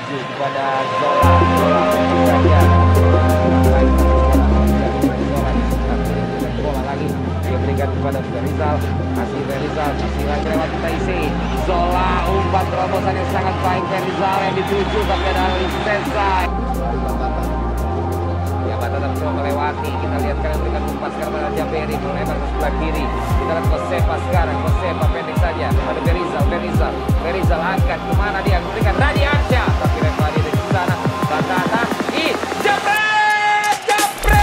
dituju kepada Zola. Zola tentu saja. Bola lagi dia berikan kepada Ferizal. Masih Ferizal, masih lagi lewat Taisi. Zola umpan terobosan yang sangat baik Ferizal yang dituju tapi ada Alistensa. Batata mencoba melewati. Kita lihat kalian berikan umpan sekarang pada Jaberi melebar ke sebelah kiri. Kita lihat Kosepa sekarang. Kosepa pendek saja pada Ferizal. Ferizal angkat kemana dia memberikan tadi Arca. Tapi referee di sana. Batata Jabret.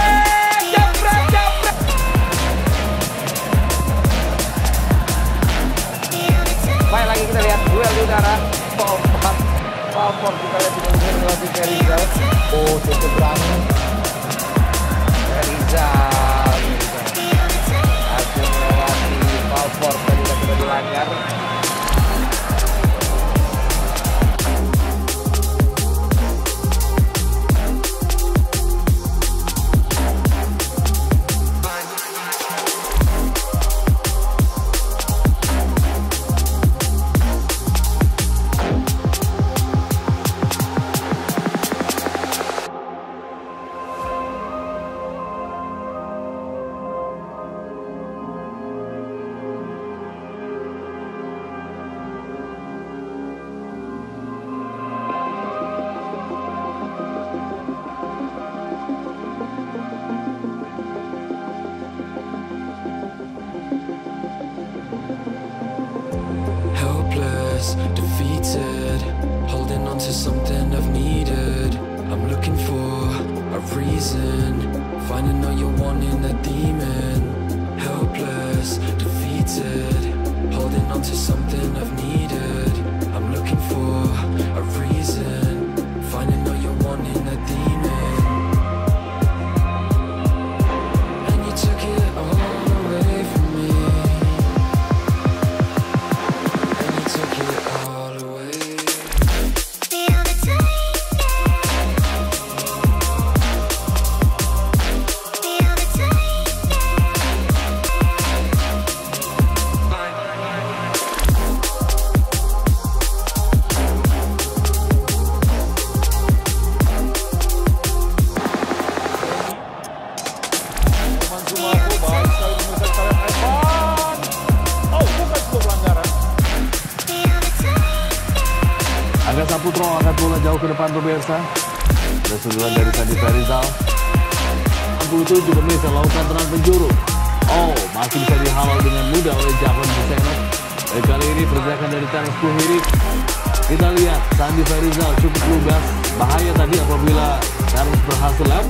Baik lagi kita lihat duel di udara. Palford kita lihat tidak bisa melewati Ferizal. Oh cukup berani. Ferizal hasil melewati Palford tadi sudah dilanggar. Defeated, holding on to something I've needed. I'm looking for a reason, finding all you're wanting, that demon. Helpless, defeated, holding on to something I've needed. I'm looking for a reason, finding all you're wanting, that demon. And you took it all away from me. Angga Saputro angkat bola jauh ke depan pemirsa. Ada sundulan dari Sandi Ferizal. 67 pemirsa lakukan tenang penjuru. Oh, masih bisa dihalau dengan mudah oleh Javon Busenok. Kali ini pergerakan dari tenis Puhiri. Kita lihat Sandi Ferizal cukup lugas. Bahaya tadi apabila Terence berhasil lap.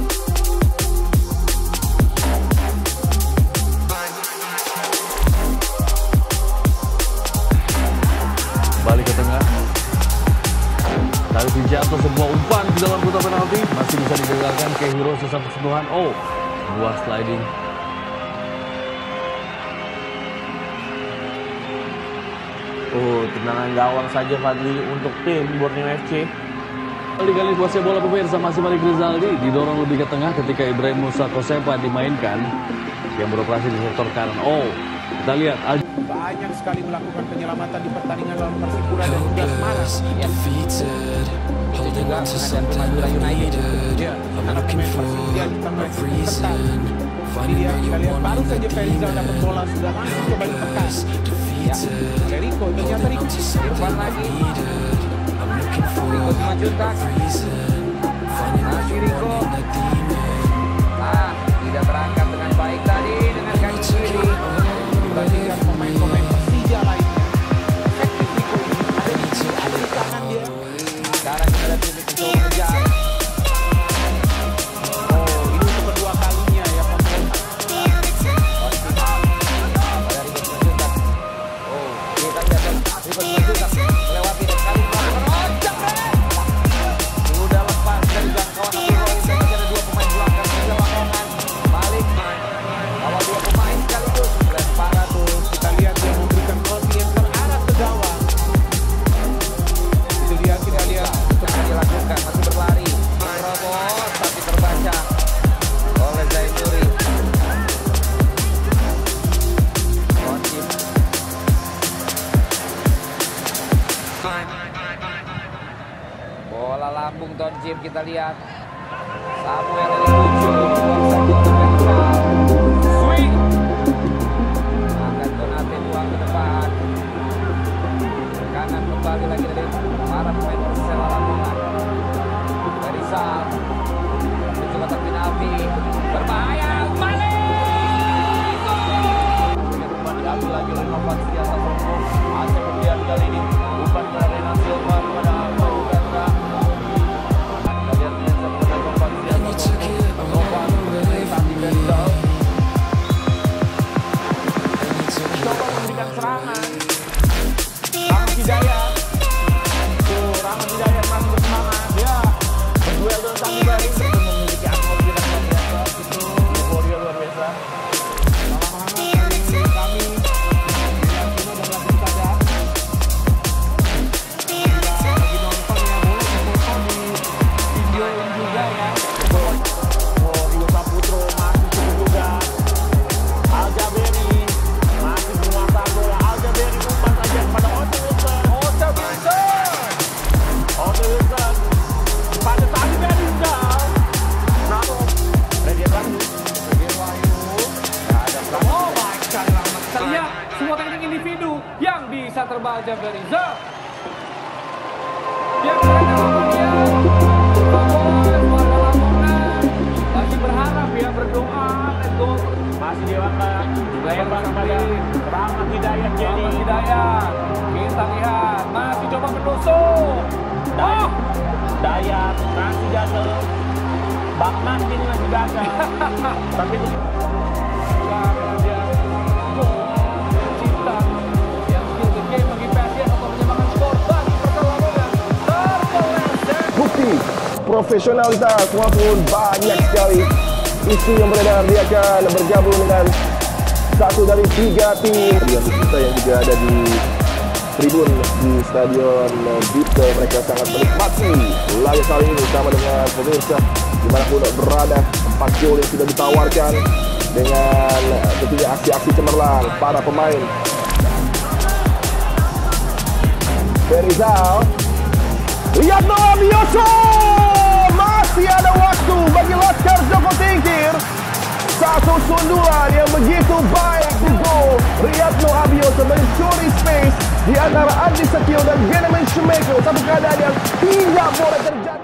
Balik ke tengah. Tarik Wijanto sebuah umpan di dalam kotak penalti. Masih bisa digagalkan ke Hero satu sentuhan. Oh, buah sliding. Oh, tendangan gawang saja Fadli untuk tim Borneo FC. Kali kuasai bola pemirsa masih Malik Rizaldi. Didorong lebih ke tengah ketika Ibrahim Musa Kosepa dimainkan. Yang beroperasi di sektor kanan. Oh, kita lihat. Banyak sekali melakukan penyelamatan di pertandingan lawan Persipura dan juga Semarang. Ya. Itu juga menghadapi Madura United. Ya, anak pemain Persija di tengah ketat. Dia kita lihat baru saja Ferizal dapat bola sudah langsung coba ditekan. Ya, Rico ternyata Rico. Irfan lagi. Rico Simanjuntak. Masih Rico. Tidak berangkat dengan baik tadi dengan kaki kiri. Dibandingkan pemain-pemain Persija lainnya, efektif Rico ini ada di kiri, ada di kanan dia. Sekarang kita lihat Jimmy mencoba mengejar. Oh, ini untuk kedua kalinya ya pemain. Oh, kita lihat Rico Simanjuntak melewati dan kali melakukan jabret. Sudah lepas dari jangkauan Abdul Rohim dan masih ada dua pemain belakang di lapangan. Balik bawa dua pemain sekaligus. Lemparan tuh Kita lihat dia memberikan crossing yang terarah ke gawang. Itu dia kita lihat. lagi Bola lambung Tonjim kita lihat. Samuel dari 7. Swing. Akan Konate buang ke depan. Kanan kembali lagi dari para pemain Persela Lamongan. Dari Sal. Menuju kotak penalti. Berbahaya. Malik. Diambil lagi oleh Nova Setiasa Songko. Aceh kemudian kali ini umpan kepada Rena Silva kepada Mau Gandra. Kita lihat Nensa kepada Nova Setiasa Songko. Nova dari Tati Bendel. Coba memberikan serangan. Rahmat Hidayat. Rahmat Hidayat masih bersemangat. Ya, berduel dengan Tati Bari. Memiliki atmosfer yang luar biasa. Itu euforia luar biasa. Lihat semua teknik individu yang bisa terbaca dari Rizal. Yang mereka kemudian warga Lamongan masih berharap ya, berdoa tentu masih dewasa layar kepada Rahmat Hidayat. Jadi Hidayat kita lihat masih coba menusuk. Dayat masih gagal. Bang Martin masih gagal. Tapi profesionalitas maupun banyak sekali isu yang beredar. Dia akan bergabung dengan satu dari 3 tim kita yang juga ada di tribun di Stadion Bito. Mereka sangat menikmati laga kali ini sama dengan pemirsa dimanapun berada. 4 gol yang sudah ditawarkan dengan tentunya aksi-aksi cemerlang para pemain. Ferizal, lihat Noah Bioso. Masih ada waktu bagi Laskar Joko Tingkir. Satu sundulan yang begitu baik di gol. Riyadno Abioso mencuri space di antara Andi Setio dan Genemen Shemeko. Satu keadaan yang tidak boleh terjadi.